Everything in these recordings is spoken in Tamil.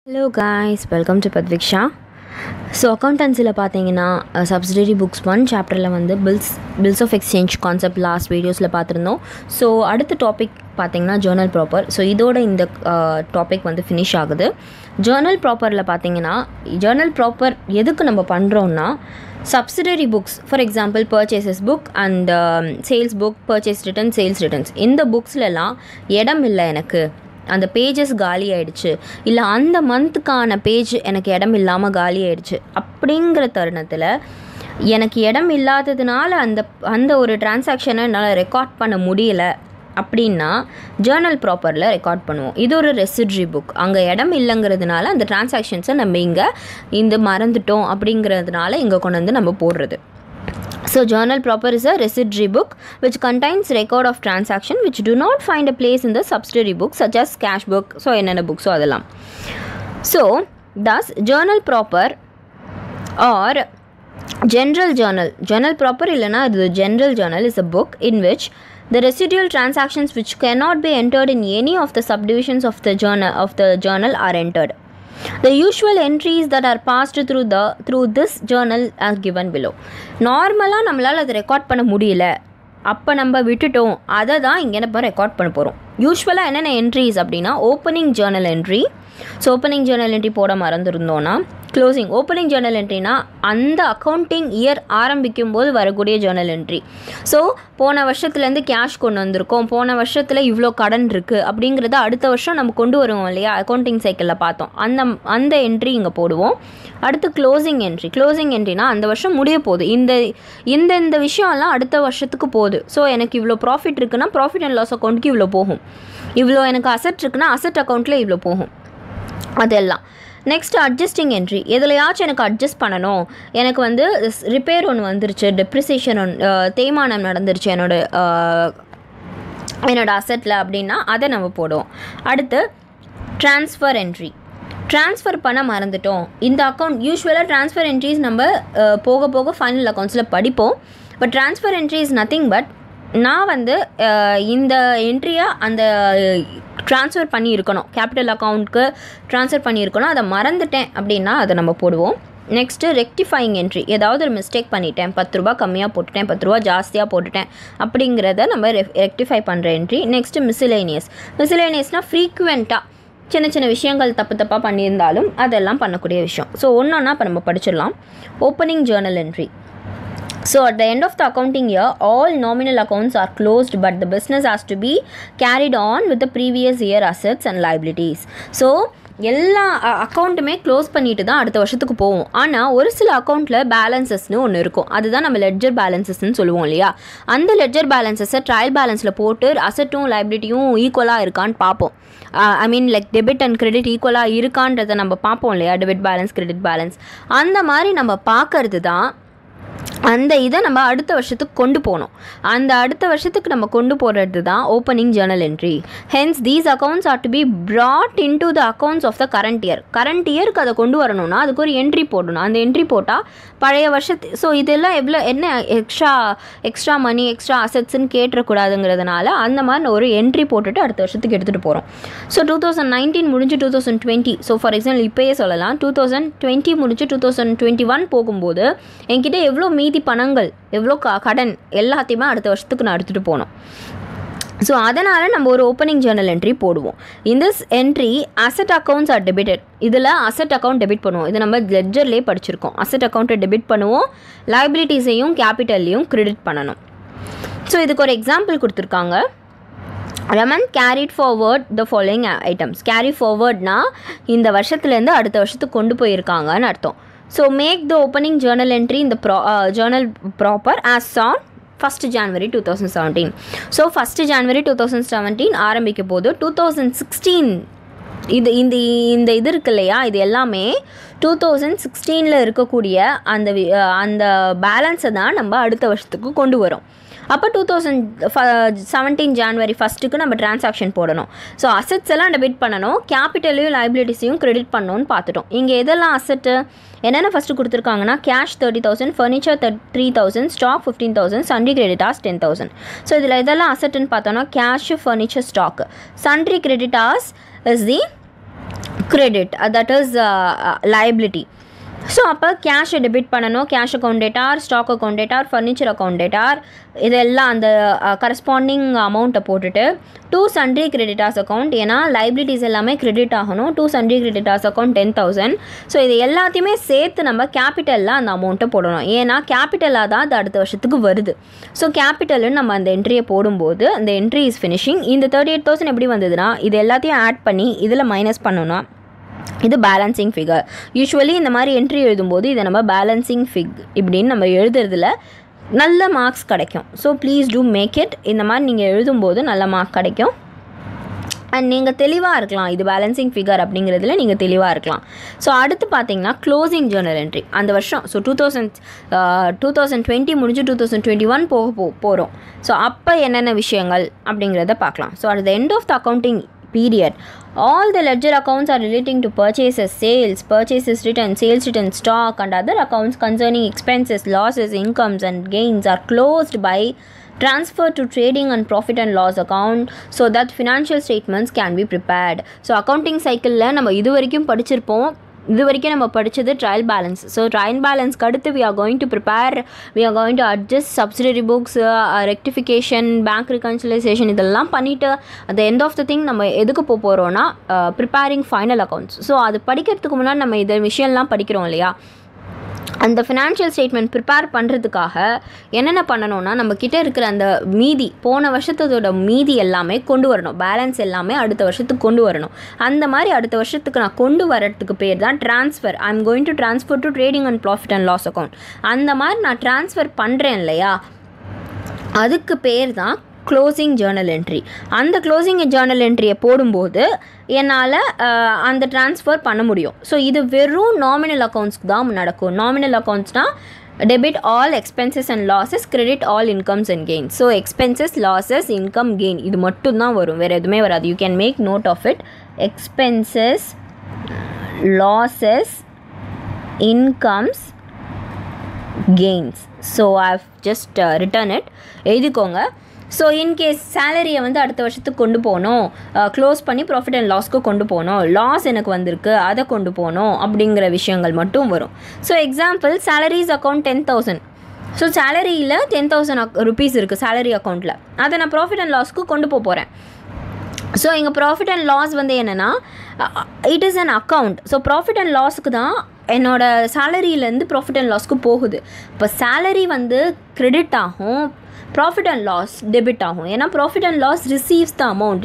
Hello guys, welcome to Padviksha. So அக்கௌண்டன்சியில் பார்த்தீங்கன்னா சப்சிடரி புக்ஸ் 1 சாப்டரில் வந்து bills of exchange concept last வீடியோஸில் பார்த்துருந்தோம். ஸோ அடுத்த டாபிக் பார்த்தீங்கன்னா ஜேர்னல் ப்ராப்பர். ஸோ இதோட இந்த டாபிக் வந்து ஃபினிஷ் ஆகுது. ஜேர்னல் ப்ராப்பரில் பார்த்தீங்கன்னா ஜேர்னல் ப்ராப்பர் எதுக்கு நம்ம பண்ணுறோன்னா subsidiary books, for example purchases book and sales book, purchase return, sales returns, இந்த புக்ஸ்லலாம் இடம் இல்லை, எனக்கு அந்த பேஜஸ் காலி ஆகிடுச்சு, இல்லை அந்த மந்த்துக்கான பேஜ் எனக்கு இடம் இல்லாமல் காலி ஆகிடுச்சு. அப்படிங்கிற தருணத்தில் எனக்கு இடம் இல்லாததுனால அந்த ஒரு டிரான்சாக்ஷனை என்னால் ரெக்கார்ட் பண்ண முடியலை அப்படின்னா ஜேர்னல் ப்ராப்பரில் ரெக்கார்ட் பண்ணுவோம். இது ஒரு ரெசிட்ரி புக். அங்கே இடம் இல்லைங்கிறதுனால அந்த டிரான்சாக்ஷன்ஸை நம்ம இங்கே மறந்துட்டோம் அப்படிங்கிறதுனால இங்கே கொண்டு வந்து நம்ம போடுறது. So journal proper is a residuary book which contains record of transaction which do not find a place in the subsidiary book such as cash book. So என்னென்ன புக்ஸோ அதெல்லாம். So thus journal proper or general journal proper இல்லைனா இது general journal is a book in which the residual transactions which cannot be entered in any of the subdivisions of the journal are entered. The usual entries that are passed through this journal are given below. நார்மலாக நம்மளால் அதை ரெக்கார்ட் பண்ண முடியல, அப்போ நம்ம விட்டுட்டோம், அதை தான் இங்கே நம்ம ரெக்கார்ட் பண்ண போகிறோம். யூஸ்வலாக என்னென்ன என்ட்ரிஸ் அப்படின்னா opening journal entry. So opening journal entry போட மறந்துருந்தோன்னா க்ளோசிங். ஓப்பனிங் ஜேர்னல் என்ட்ரினா அந்த அக்கௌண்டிங் இயர் ஆரம்பிக்கும் போது வரக்கூடிய ஜேர்னல் என்ட்ரி. ஸோ போன வருஷத்துலேருந்து கேஷ் கொண்டு வந்திருக்கோம், போன வருஷத்தில் இவ்வளோ கடன் இருக்குது அப்படிங்கிறத அடுத்த வருஷம் நம்ம கொண்டு வருவோம் இல்லையா, அக்கௌண்டிங் சைக்கிளில் பார்த்தோம், அந்த என்ட்ரி இங்கே போடுவோம். அடுத்து க்ளோசிங் என்ட்ரி. க்ளோசிங் என்ட்ரினா அந்த வருஷம் முடிய போகுது, இந்த விஷயம்லாம் அடுத்த வருஷத்துக்கு போகுது. ஸோ எனக்கு இவ்வளோ ப்ராஃபிட் இருக்குன்னா ப்ராஃபிட் அண்ட் லாஸ் அக்கௌண்ட்டுக்கு இவ்வளோ போகும், இவ்வளோ எனக்கு அசெட் இருக்குன்னா அசெட் அக்கௌண்ட்டில் இவ்வளோ போகும், அதெல்லாம். Next adjusting entry. எதுலையாச்சும் எனக்கு அட்ஜஸ்ட் பண்ணணும், எனக்கு வந்து ரிப்பேர் ஒன்று வந்துருச்சு, டெப்ரிசியேஷன் தேய்மானம் நடந்துருச்சு என்னோட அசெட்டில் அப்படின்னா அதை நம்ம போடுவோம். அடுத்து ட்ரான்ஸ்ஃபர் என்ட்ரி. ட்ரான்ஸ்ஃபர் பண்ண மறந்துட்டோம், இந்த அக்கௌண்ட் யூஸ்வலாக ட்ரான்ஸ்ஃபர் என்ட்ரிஸ் நம்ம போக போக ஃபைனல் அக்கௌண்ட்ஸில் படிப்போம். But transfer entry is nothing but நான் வந்து இந்த என்ட்ரியை அந்த ட்ரான்ஸ்ஃபர் பண்ணியிருக்கணும், கேபிட்டல் அக்கௌண்ட்டுக்கு ட்ரான்ஸ்ஃபர் பண்ணியிருக்கணும், அதை மறந்துட்டேன் அப்படின்னா அதை நம்ம போடுவோம். Next rectifying entry. ஏதாவது ஒரு மிஸ்டேக் பண்ணிட்டேன், 10 ரூபா கம்மியாக போட்டுட்டேன், 10 ரூபா ஜாஸ்தியாக போட்டுட்டேன் அப்படிங்கிறத நம்ம ரெக்டிஃபை பண்ணுற என்ட்ரி. Next miscellaneous. மிஸ்லேனியஸ்னால் ஃப்ரீக்குவெண்ட்டாக சின்ன சின்ன விஷயங்கள் தப்பாக பண்ணியிருந்தாலும் அதெல்லாம் பண்ணக்கூடிய விஷயம். ஸோ ஒன்றா இப்போ நம்ம படிச்சிடலாம். Opening journal entry. So at the end of the accounting year, all nominal accounts are closed but the business has to be carried on with the previous year assets and liabilities. So எல்லா அக்கௌண்ட்டுமே க்ளோஸ் பண்ணிட்டு தான் அடுத்த வருஷத்துக்கு போவோம். ஆனால் ஒரு சில அக்கௌண்ட்டில் பேலன்சஸ்னு ஒன்று இருக்கும், அதுதான் நம்ம லெட்ஜர் பேலன்சஸ்ன்னு சொல்லுவோம் இல்லையா. அந்த லெட்ஜர் பேலன்சஸை ட்ரையல் பேலன்ஸில் போட்டு அசட்டும் லைபிலிட்டியும் ஈக்குவலாக இருக்கான்னு பார்ப்போம். I mean like debit and credit ஈக்குவலாக இருக்கான்றதை நம்ம பார்ப்போம் இல்லையா, டெபிட் பேலன்ஸ் கிரெடிட் பேலன்ஸ். அந்த மாதிரி நம்ம பார்க்கறது தான் அந்த இதை நம்ம அடுத்த வருஷத்துக்கு கொண்டு போகணும். அந்த அடுத்த வருஷத்துக்கு நம்ம கொண்டு போகிறது தான் opening journal entry. Hence these accounts are to be brought into the accounts of the current year. Current இயருக்கு அதை கொண்டு வரணும்னா அதுக்கு ஒரு என்ட்ரி போடணும். அந்த என்ட்ரி போட்டால் பழைய வருஷத்து ஸோ இதெல்லாம் என்ன எக்ஸ்ட்ரா மணி எக்ஸ்ட்ரா அசெட்ஸ்ன்னு கேட்டக்கூடாதுங்கிறதுனால அந்த மாதிரி ஒரு என்ட்ரி போட்டுட்டு அடுத்த வருஷத்துக்கு எடுத்துகிட்டு போகிறோம். ஸோ 2019 முடிஞ்சு 2020, ஸோ ஃபார் எக்ஸாம்பிள் இப்போயே சொல்லலாம் 2020 முடிஞ்சு 2021 போகும்போது என்கிட்ட எவ்வளோ மீதி பணங்கள் எவ்வளோ கடன் எல்லாத்தையுமே அடுத்த வருஷத்துக்கு நான் எடுத்துகிட்டு போனோம். ஸோ அதனால் நம்ம ஒரு ஓப்பனிங் ஜேர்னல் என்ட்ரி போடுவோம். In this entry asset accounts are debited. இதில் அசெட் அக்கௌண்ட் டெபிட் பண்ணுவோம், இது நம்ம லெட்ஜர்லேயே படிச்சிருக்கோம். அசெட் அக்கௌண்ட்டை டெபிட் பண்ணுவோம், லைபிலிட்டிஸையும் கேபிட்டல்லையும் கிரெடிட் பண்ணணும். ஸோ இதுக்கு ஒரு எக்ஸாம்பிள் கொடுத்துருக்காங்க. Raman carried forward the following items. Carry forwardனா இந்த வருஷத்துலேருந்து அடுத்த வருஷத்துக்கு கொண்டு போயிருக்காங்கன்னு அர்த்தம். So make the opening journal entry in the journal proper as on 1st January 2017. So 1st January 2017 ஆரம்பிக்க போது 2016 இந்த இது இருக்கு இல்லையா, இது எல்லாமே 2016 இருக்கக்கூடிய அந்த பேலன்ஸை தான் நம்ம அடுத்த வருஷத்துக்கு கொண்டு வரோம். அப்போ 2017 ஜான்வரி 1க்கு நம்ம டிரான்சாக்ஷன் போடணும். ஸோ அசெட்ஸ் எல்லாம் டெபிட் பண்ணணும், கேபிட்டலையும் லைபிலிட்டிஸையும் கிரெடிட் பண்ணணும்னு பார்த்துட்டோம். இங்கே எதெல்லாம் அசெட்டு என்னென்ன ஃபஸ்ட்டு கொடுத்துருக்காங்கன்னா cash 30,000, furniture 3,000, stock 15,000, sundry creditors 10,000. So இதில் இதெல்லாம் அசெட்டுன்னு பார்த்தோன்னா cash, furniture, stock. Sundry creditors is the credit, that is liability. So அப்போ கேஷை டெபிட் பண்ணணும். Cash account debtor, stock account debtor, furniture account debtor, இதெல்லாம் அந்த கரஸ்பாண்டிங் அமௌண்ட்டை போட்டுட்டு டூ சன்ட்ரி கிரெடிட்டார்ஸ் அக்கௌண்ட், ஏன்னா லைபிலிட்டிஸ் எல்லாமே கிரெடிட் ஆகணும். To sundry creditors account 10,000. So இது எல்லாத்தையுமே சேர்த்து நம்ம கேபிட்டலில் அந்த அமௌண்ட்டை போடணும். ஏன்னா கேபிட்டலாக தான் அது அடுத்த வருஷத்துக்கு வருது. ஸோ கேபிட்டல்னு நம்ம அந்த என்ட்ரியை போடும்போது அந்த என்ட்ரி இஸ் ஃபினிஷிங். இந்த 38,000 எப்படி வந்ததுன்னா இது எல்லாத்தையும் ஆட் பண்ணி இதில் மைனஸ் பண்ணணும்னா இது பேலன்சிங் ஃபிகர். யூஸ்வலி இந்த மாதிரி என்ட்ரி எழுதும்போது இதை நம்ம பேலன்சிங் இப்படின்னு நம்ம எழுதுறதுல நல்ல மார்க்ஸ் கிடைக்கும். So please do make it. இந்த மாதிரி நீங்கள் எழுதும்போது நல்ல மார்க் கிடைக்கும். அண்ட் நீங்கள் தெளிவாக இருக்கலாம், இது பேலன்சிங் ஃபிகர் அப்படிங்கிறதுல நீங்கள் தெளிவாக இருக்கலாம். ஸோ அடுத்து பார்த்தீங்கன்னா க்ளோசிங் ஜேர்னல் என்ட்ரி. அந்த வருஷம் ஸோ 2020 முடிஞ்சு 2021 போகிறோம். ஸோ அப்போ என்னென்ன விஷயங்கள் அப்படிங்கிறத பார்க்கலாம். So at the end of the accounting period, all the ledger accounts are relating to purchases, written, sales written, stock and other accounts concerning expenses, losses, incomes and gains are closed by transfer to trading and profit and loss account so that financial statements can be prepared. So accounting cycle la நம்ம இது வரைக்கும் படிச்சிருப்போம். இது வரைக்கும் நம்ம படித்தது ட்ரையல் பேலன்ஸ். ஸோ ட்ரையல் பேலன்ஸ்க்கு அடுத்து we are going to adjust subsidiary books, rectification, bank reconciliation, இதெல்லாம் பண்ணிவிட்டு at the end of the thing நம்ம எதுக்கு போகிறோன்னா ப்ரிப்பேரிங் ஃபைனல் அக்கௌண்ட்ஸ். ஸோ அது படிக்கிறதுக்கு முன்னாடி நம்ம இதை விஷயம்லாம் படிக்கிறோம் இல்லையா, அந்த ஃபினான்ஷியல் ஸ்டேட்மெண்ட் ப்ரிப்பேர் பண்ணுறதுக்காக என்னென்ன பண்ணணும்னா நம்ம கிட்டே இருக்கிற அந்த மீதி போன வருஷத்தோட மீதி எல்லாமே கொண்டு வரணும். பேலன்ஸ் எல்லாமே அடுத்த வருஷத்துக்கு கொண்டு வரணும். அந்த மாதிரி அடுத்த வருஷத்துக்கு நான் கொண்டு வரதுக்கு பேர் தான் transfer. I am going to transfer to trading and profit and loss account. அந்த மாதிரி நான் ட்ரான்ஸ்ஃபர் பண்ணுறேன் இல்லையா, அதுக்கு பேர் தான் க்ளோசிங் ஜேர்னல் என்ட்ரி. அந்த க்ளோசிங் ஜேர்னல் என்ட்ரியை போடும்போது என்னால் அந்த ட்ரான்ஸ்ஃபர் பண்ண முடியும். ஸோ இது வெறும் நாமினல் அக்கௌண்ட்ஸ்க்கு தான் நடக்கும். நாமினல் அக்கௌண்ட்ஸ்னால் debit all expenses and losses, credit all incomes and gains. So expenses, losses, income, gain இது மட்டும்தான் வரும், வேறு எதுவுமே வராது. You can make note of it. Expenses, losses, incomes, gains. So I've just written it, எழுதிக்கோங்க. ஸோ இன்கேஸ் சேலரியை வந்து அடுத்த வருஷத்துக்கு கொண்டு போகணும், க்ளோஸ் பண்ணி ப்ராஃபிட் அண்ட் லாஸ்க்கு கொண்டு போகணும், லாஸ் எனக்கு வந்திருக்கு அதை கொண்டு போகணும் அப்படிங்கிற விஷயங்கள் மட்டும் வரும். So example salaries account 10,000. So சேலரியில் 10,000 rupees இருக்குது சேலரி அக்கௌண்ட்டில், அதை நான் ப்ராஃபிட் அண்ட் லாஸ்க்கு கொண்டு போகிறேன். ஸோ இங்கே ப்ராஃபிட் அண்ட் லாஸ் வந்து என்னென்னா it is an account. So profit and லாஸுக்கு தான் என்னோடய சேலரியிலேருந்து ப்ராஃபிட் அண்ட் லாஸ்க்கு போகுது. இப்போ சேலரி வந்து கிரெடிட் ஆகும், ப்ராஃபிட் அண்ட் லாஸ் டெபிட் ஆகும். ஏன்னா profit and loss receives the amount,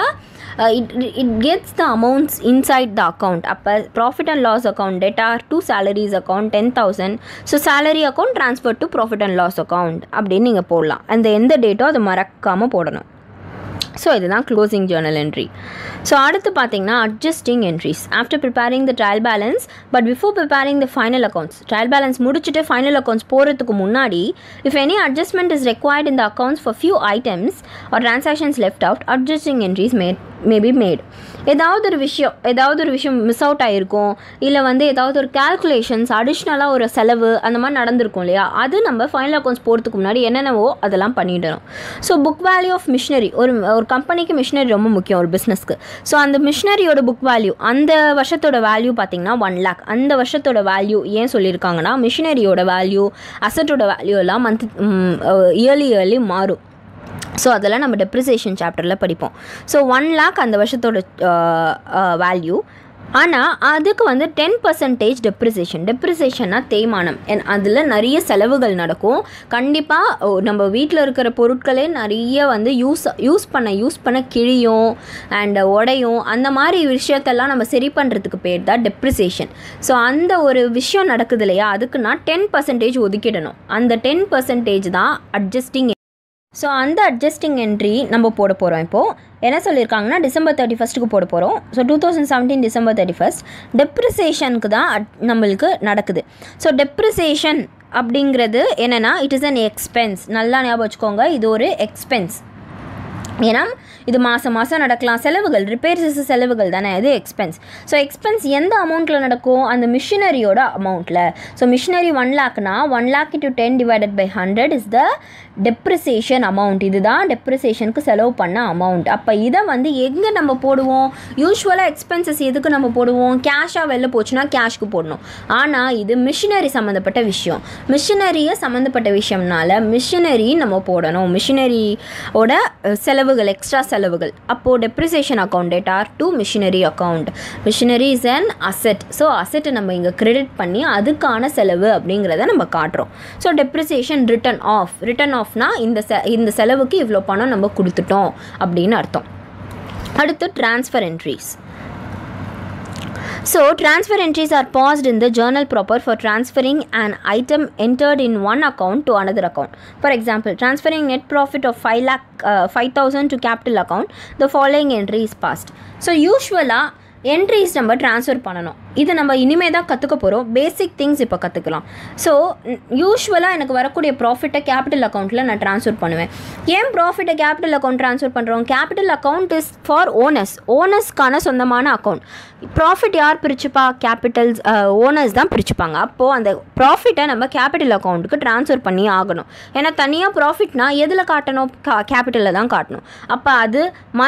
it gets the amounts inside the account. அப்போ profit and loss account debtor to salaries account 10,000. So salary account transfer to profit and loss account அப்படின்னு நீங்கள் போடலாம். அந்த எந்த டேட்டோ அதை மறக்காமல் போடணும். ஸோ இதுதான் க்ளோசிங் ஜேர்னல் என்ட்ரி. ஸோ அடுத்து பார்த்தீங்கன்னா adjusting entries. After preparing the trial balance but before preparing the final accounts. Trial balance முடிச்சுட்டு ஃபைனல் அக்கௌண்ட்ஸ் போகிறதுக்கு முன்னாடி if any adjustment is required in the accounts for few items or transactions left out, adjusting entries may be made. ஏதாவது ஒரு விஷயம் மிஸ் அவுட் ஆகிருக்கும், இல்லை வந்து ஏதாவது ஒரு கேல்குலேஷன்ஸ் அடிஷ்னலாக ஒரு செலவு அந்த மாதிரி நடந்திருக்கும் இல்லையா, அது நம்ம ஃபைனல் அக்கௌண்ட்ஸ் போகிறதுக்கு முன்னாடி என்னென்னவோ அதெல்லாம் பண்ணிடணும். So book value of machinery, ஒரு கம்பெனிக்கு மிஷினரி ரொம்ப முக்கியம் ஒரு பிஸ்னஸ்க்கு. ஸோ அந்த மிஷினரியோட புக் வேல்யூ அந்த வருஷத்தோட வேல்யூ பார்த்திங்கன்னா 1 lakh. அந்த வருஷத்தோட வேல்யூ ஏன் சொல்லியிருக்காங்கன்னா மிஷினரியோட வேல்யூ, அசட்டோட வேல்யூ எல்லாம் இயர்லி மாறும். ஸோ அதெல்லாம் நம்ம டெப்ரிசியேஷன் சாப்டரில் படிப்போம். ஸோ 1 lakh அந்த வருஷத்தோட வேல்யூ. ஆனால் அதுக்கு வந்து 10% டெப்ரிசியேஷன்னா தேய்மானம். அதில் நிறைய செலவுகள் நடக்கும். கண்டிப்பாக நம்ம வீட்டில் இருக்கிற பொருட்களே நிறைய வந்து யூஸ் பண்ண கிழியும் அண்ட் உடையும். அந்த மாதிரி விஷயத்தெல்லாம் நம்ம சரி பண்ணுறதுக்கு பேர் தான் டெப்ரிசியேஷன். ஸோ அந்த ஒரு விஷயம் நடக்குது இல்லையா, அதுக்கு நான் 10% ஒதுக்கிடணும். அந்த 10% தான் அட்ஜஸ்டிங். ஸோ அந்த அட்ஜஸ்டிங் என்ட்ரி நம்ம போட போகிறோம். இப்போது என்ன சொல்லியிருக்காங்கன்னா December 31 போட போகிறோம். ஸோ 2017 December 31 டெப்ரிசியேஷனுக்கு தான் நம்மளுக்கு நடக்குது. ஸோ டெப்ரிசியேஷன் அப்படிங்கிறது என்னென்னா இட் இஸ் அன் எக்ஸ்பென்ஸ். நல்லா ஞாபகம் வச்சுக்கோங்க, இது ஒரு எக்ஸ்பென்ஸ். ஏன்னா இது மாதம் நடக்கலாம். செலவுகள், ரிப்பேர்ஸ் செலவுகள் தானே, அது எக்ஸ்பென்ஸ். ஸோ எக்ஸ்பென்ஸ் எந்த அமௌண்ட்டில் நடக்கும், அந்த மிஷினரியோட அமௌண்ட்டில். ஸோ மிஷினரி 1 lakhனா 1 lakh into 10 divided by 100 is the depreciation amount, இதுதான் டெப்ரிசியேஷனுக்கு செலவு பண்ண அமௌண்ட். அப்போ இதை வந்து எங்கே நம்ம போடுவோம்? யூஸ்வலாக எக்ஸ்பென்சஸ் எதுக்கு நம்ம போடுவோம்? கேஷாக வெளில போச்சுன்னா கேஷ்க்கு போடணும். ஆனால் இது மிஷினரி சம்மந்தப்பட்ட விஷயம், மிஷினரியை சம்மந்தப்பட்ட விஷயம்னால மிஷினரி நம்ம போடணும். மிஷினரியோட செலவுகள், எக்ஸ்ட்ரா செலவுகள். அப்போது depreciation account debtor to machinery account. Machinery is an asset. So அசெட்டை நம்ம இங்கே கிரெடிட் பண்ணி அதுக்கான செலவு அப்படிங்கிறத நம்ம காட்டுறோம். ஸோ டெப்ரிசியேஷன் ரிட்டன் ஆஃப்னா இந்த செலவுக்கு இவ்வளோ பணம் நம்ம கொடுத்துட்டோம் அப்படின்னு அர்த்தம். அடுத்து transfer entries. So, transfer entries are paused in the journal proper for transferring an item entered in one account to another account. For example, transferring net profit of 5,000 to capital account, the following entry is passed. So, usually entries நம்ம ட்ரான்ஸ்ஃபர் பண்ணணும். இது நம்ம இனிமேல் தான் கற்றுக்க போகிறோம். பேசிக் திங்ஸ் இப்போ கற்றுக்கலாம். ஸோ யூஸ்வலாக எனக்கு வரக்கூடிய ப்ராஃபிட்டை கேபிட்டல் அக்கௌண்ட்டில் நான் ட்ரான்ஸ்ஃபர் பண்ணுவேன். ஏன் ப்ராஃபிட்டை கேபிட்டல் அக்கௌண்ட் ட்ரான்ஸ்ஃபர் பண்ணுறோம்? கேபிட்டல் அக்கௌண்ட் இஸ் ஃபார் ஓனர்ஸ்க்கான சொந்தமான அக்கௌண்ட். ப்ராஃபிட் யார் பிரிச்சுப்பா? கேபிட்டல்ஸ் ஓனர்ஸ் தான் பிரிச்சுப்பாங்க. அப்போது அந்த ப்ராஃபிட்டை நம்ம கேபிட்டல் அக்கௌண்ட்டுக்கு ட்ரான்ஸ்ஃபர் பண்ணி ஆகணும். ஏன்னா தனியாக ப்ராஃபிட்னா எதில் காட்டணும்? கேபிட்டலில் தான் காட்டணும். அப்போ அது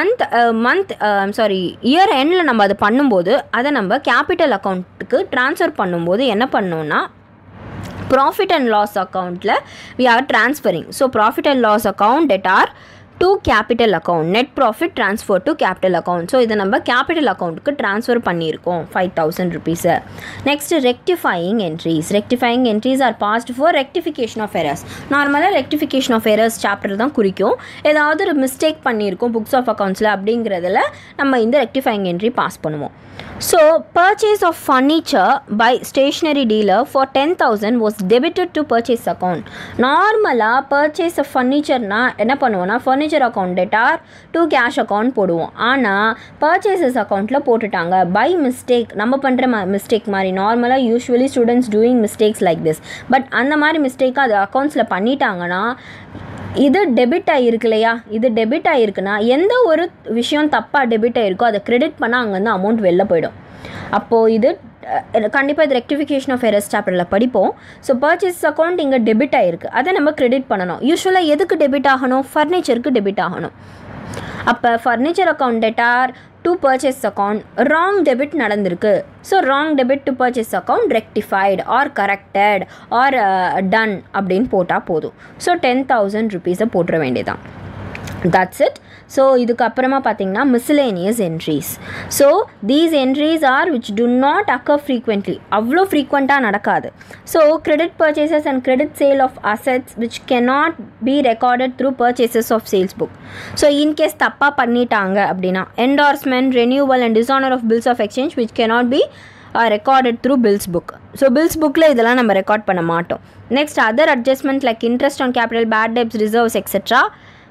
இயர் எண்டில் நம்ம அது பண்ணும்போது அதை நம்ம கேபிட்டல் அக்கௌண்ட்டுக்கு ட்ரான்ஸ்ஃபர் பண்ணும்போது என்ன பண்ணோம்னா ப்ராஃபிட் அண்ட் லாஸ் அக்கௌண்ட்டில் we are transferring. So profit and loss account debtor to capital account, net profit transfer to capital account. So இதை நம்ம கேபிட்டல் அக்கௌண்ட்டுக்கு ட்ரான்ஸ்ஃபர் பண்ணியிருக்கோம் 5,000 rupees. Next rectifying entries. Rectifying entries are passed for rectification of errors. நார்மலாக ரெக்டிஃபிகேஷன் ஆஃப் எரர்ஸ் சாப்டர் தான் குறிக்கும். ஏதாவது ஒரு மிஸ்டேக் பண்ணியிருக்கோம் புக்ஸ் ஆஃப் அக்கௌண்ட்ஸில் அப்படிங்கிறதுல நம்ம இந்த ரெக்டிஃபையிங் என்ட்ரி பாஸ் பண்ணுவோம். So, purchase of furniture by stationery dealer for 10,000 was debited to purchase account. நார்மலாக purchase of furnitureனா என்ன பண்ணுவோம்னா furniture account debtor to cash account போடுவோம். ஆனால் purchases accountல போட்டுட்டாங்க by mistake. நம்ம பண்ணுற மிஸ்டேக் மாதிரி நார்மலாக usually students doing mistakes like this. But அந்த மாதிரி மிஸ்டேக்காக அது அக்கௌண்ட்ஸில் பண்ணிட்டாங்கன்னா இது டெபிட் ஆகிருக்கு இல்லையா? இது டெபிட் ஆகிருக்குன்னா எந்த ஒரு விஷயம் தப்பாக டெபிட் ஆகிருக்கோ அதை கிரெடிட் பண்ணால் அங்கேருந்து அமௌண்ட் வெளில போயிடும். அப்போது இது கண்டிப்பாக இது ரெக்டிஃபிகேஷன் ஆஃப் எரர்ஸ் சாப்டரில் படிப்போம். ஸோ பர்ச்சேஸ் அக்கௌண்ட் இங்கே டெபிட் ஆகிருக்கு, அதை நம்ம கிரெடிட் பண்ணணும். யூஸ்வலாக எதுக்கு டெபிட் ஆகணும்? ஃபர்னிச்சருக்கு டெபிட் ஆகணும். அப்போ furniture account debtor to purchase account wrong debit நடந்திருக்கு. So wrong debit to purchase account rectified or corrected or done அப்படின்னு போட்டால் போதும். ஸோ 10,000 rupees போட்டுற வேண்டியதான். That's it. ஸோ இதுக்கப்புறமா பார்த்தீங்கன்னா miscellaneous entries. So these entries are which do not occur frequently. அவ்வளோ ஃப்ரீக்வெண்ட்டாக நடக்காது. So credit purchases and credit sale of assets which cannot be recorded through purchases of sales book. So in case தப்பாக பண்ணிட்டாங்க அப்படின்னா endorsement, renewal and dishonour of bills of exchange which cannot be recorded through bills book. So bills புக்கில் இதெல்லாம் நம்ம ரெக்கார்ட் பண்ண மாட்டோம். Next other adjustment like interest on capital, bad debts, reserves etcetera.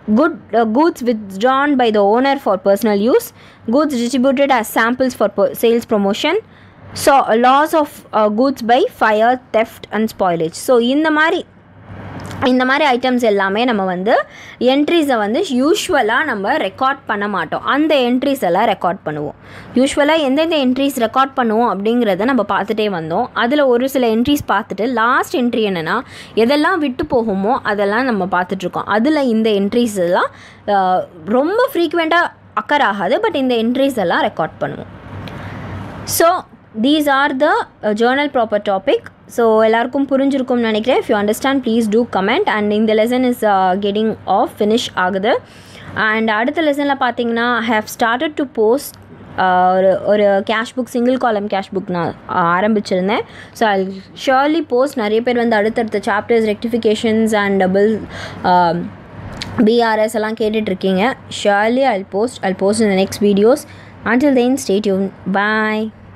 Goods withdrawn by the owner for personal use, goods distributed as samples for sales promotion, so loss of goods by fire, theft and spoilage. So இந்த மாதிரி ஐட்டம்ஸ் எல்லாமே நம்ம வந்து என்ட்ரிஸை வந்து யூஸ்வலாக நம்ம ரெக்கார்ட் பண்ண மாட்டோம். அந்த என்ட்ரிஸ் எல்லாம் ரெக்கார்ட் பண்ணுவோம். யூஸ்வலாக எந்தெந்த என்ட்ரிஸ் ரெக்கார்ட் பண்ணுவோம் அப்படிங்கிறத நம்ம பார்த்துட்டே வந்தோம். அதில் ஒரு சில என்ட்ரிஸ் பார்த்துட்டு லாஸ்ட் என்ட்ரி என்னென்னா எதெல்லாம் விட்டு போகுமோ அதெல்லாம் நம்ம பார்த்துட்ருக்கோம். அதில் இந்த என்ட்ரிஸ் எல்லாம் ரொம்ப ஃப்ரீக்வெண்ட்டாக அக்கர் ஆகாது, பட் இந்த என்ட்ரிஸ் எல்லாம் ரெக்கார்ட் பண்ணுவோம். So these are the journal proper topic. So எல்லாருக்கும் புரிஞ்சிருக்கும்னு நினைக்கிறேன். If you understand please do comment. And இந்த lesson is getting off finish ஆகுது. And அடுத்த லெசனில் பார்த்தீங்கன்னா I have started to post ஒரு cash book, single column cash book நான் ஆரம்பிச்சிருந்தேன். So I surely post. நிறைய பேர் வந்து அடுத்தடுத்த சாப்டர்ஸ், ரெக்டிஃபிகேஷன்ஸ் அண்ட் BRS எல்லாம் கேட்டுட்ருக்கீங்க. Surely I'll post in the next videos. Until then, stay tuned. Bye.